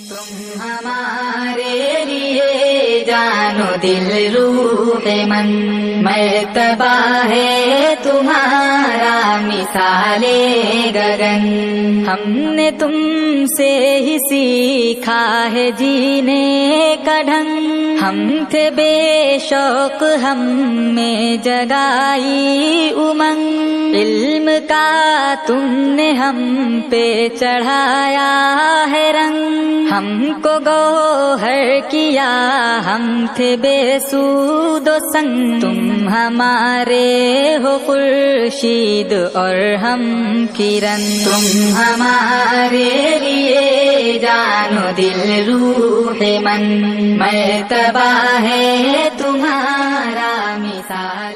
तुम हमारे लिए जानो दिल रूह मन, मर्तबा है तुम्हारा मिसाले गगन। हमने तुमसे ही सीखा है जीने का ढंग, हम थे बेशौक हम में जगाई उमंग। इल्म का तुमने हम पे चढ़ाया है रंग, हमको गौहर किया हम थे बेसूदो संग। तुम हमारे हो खुर्शीद और हम किरण, तुम हमारे लिए जानो दिल रूह मन, मर्तबा है तुम्हारा मिसाल।